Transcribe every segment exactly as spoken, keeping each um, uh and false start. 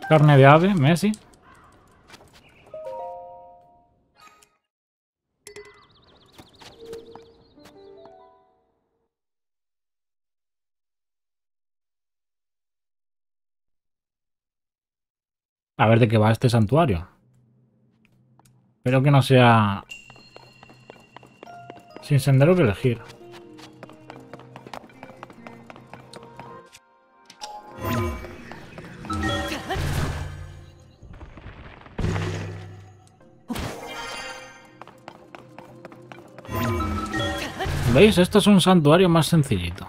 Carne de ave, Messi. A ver de qué va este santuario. Espero que no sea sin sendero que elegir. ¿Veis? Esto es un santuario más sencillito.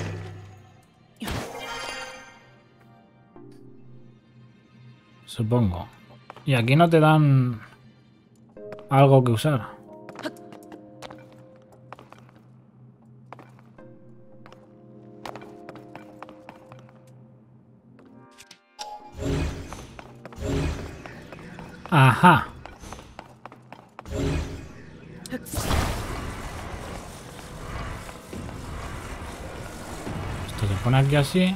Supongo. Y aquí no te dan algo que usar. Ajá. Esto se pone aquí así.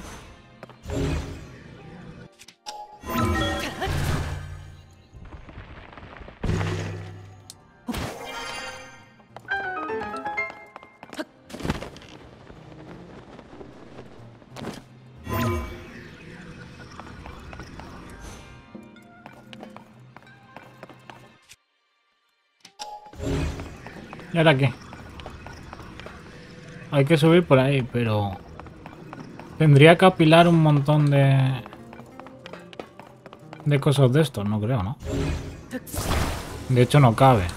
¿Y ahora qué? Hay que subir por ahí, pero... Tendría que apilar un montón de... De cosas de estos, no creo, ¿no? De hecho no cabe.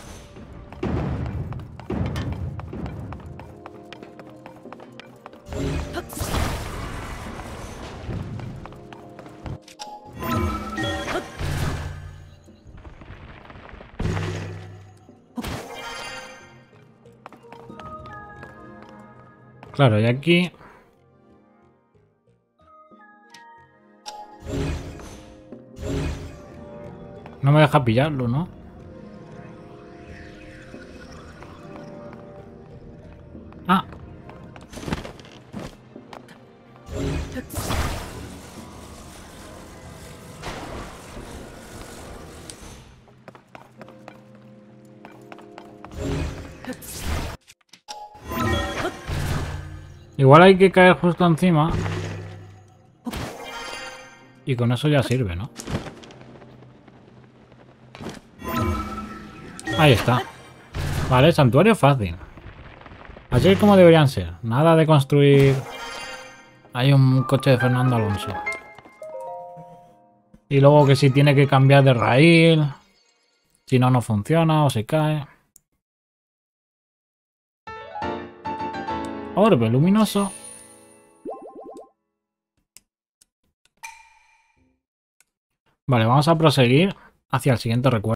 Claro, y aquí... No me deja pillarlo, ¿no? Ah. Igual hay que caer justo encima. Y con eso ya sirve, ¿no? Ahí está. Vale, santuario fácil. Así es como deberían ser. Nada de construir... Hay un coche de Fernando Alonso. Y luego que si tiene que cambiar de raíl. Si no, no funciona o se cae. Orbe luminoso. Vale, vamos a proseguir hacia el siguiente recuerdo.